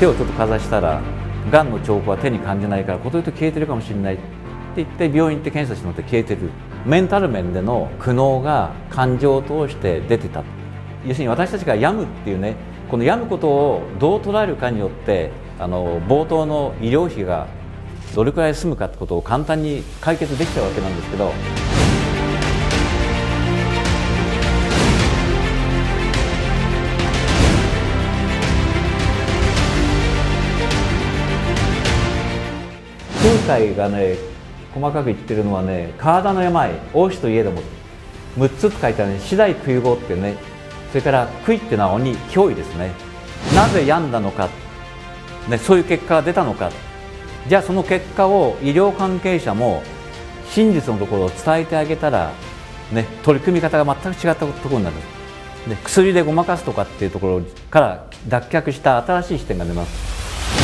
手をちょっとかざしたらがんの兆候は手に感じないからこと言うと消えてるかもしれないって言って病院行って検査してもらって消えてる。メンタル面での苦悩が感情を通して出てた。要するに私たちが病むっていうね、この病むことをどう捉えるかによって冒頭の医療費がどれくらい済むかってことを簡単に解決できちゃうわけなんですけど、空海がね細かく言ってるのはね、体の病、王子といえども6つって書いてあるね、四大悔い業ってね、それから悔いっていうのは鬼、脅威ですね。なぜ病んだのか、ね、そういう結果が出たのか、じゃあその結果を医療関係者も真実のところを伝えてあげたら、ね、取り組み方が全く違ったところになる。で、薬でごまかすとかっていうところから脱却した新しい視点が出ます。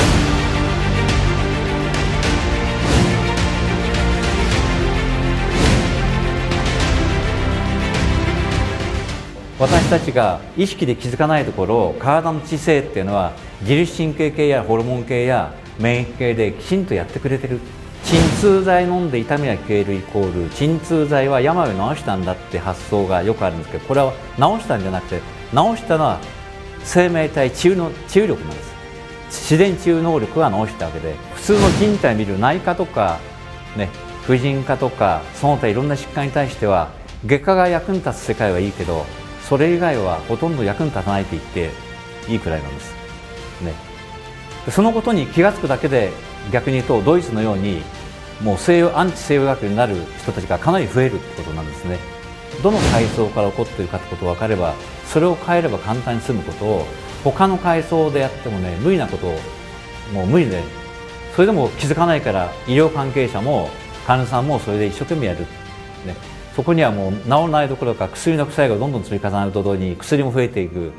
私たちが意識で気づかないところ、体の知性っていうのは自律神経系やホルモン系や免疫系できちんとやってくれてる。鎮痛剤飲んで痛みが消えるイコール鎮痛剤は病を治したんだって発想がよくあるんですけど、これは治したんじゃなくて、治したのは生命体治癒力なんです。自然治癒能力が治したわけで、普通の人体見る内科とかね、婦人科とかその他いろんな疾患に対しては外科が役に立つ世界はいいけど、それ以外はほとんど役に立たないと言っていいくらいなんです、ね、そのことに気が付くだけで、逆に言うとドイツのようにもうアンチ西洋医学になる人たちがかなり増えるってことなんですね。どの階層から起こっているかってことが分かれば、それを変えれば簡単に済むことを他の階層でやってもね、無理なことをもう無理で、それでも気づかないから医療関係者も患者さんもそれで一生懸命やる、ね、そこにはもう治らないどころか薬の副作用がどんどん積み重なると同時に薬も増えていく。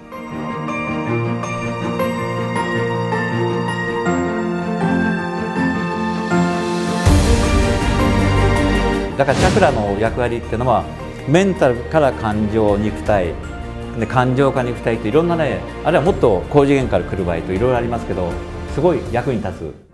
だからチャクラの役割っていうのはメンタルから感情、肉体で、感情から肉体といろんなね、あるいはもっと高次元から来る場合といろいろありますけど、すごい役に立つこと。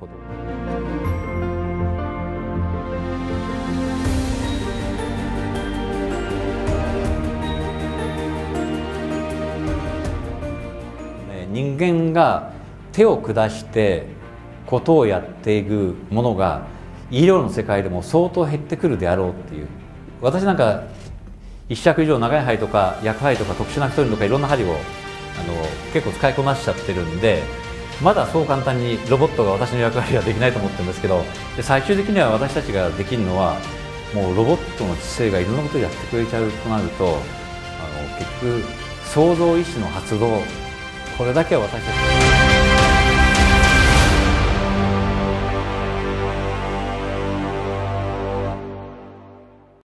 人間が手を下してことをやっていくものが医療の世界でも相当減ってくるであろうっていう。私なんか1尺以上長い針とか薬針とか特殊な太りとかいろんな針を結構使いこなしちゃってるんで、まだそう簡単にロボットが私の役割はできないと思ってるんですけど、で最終的には私たちができるのはもうロボットの知性がいろんなことをやってくれちゃうとなると、結局創造意志の発動、これだけは私たち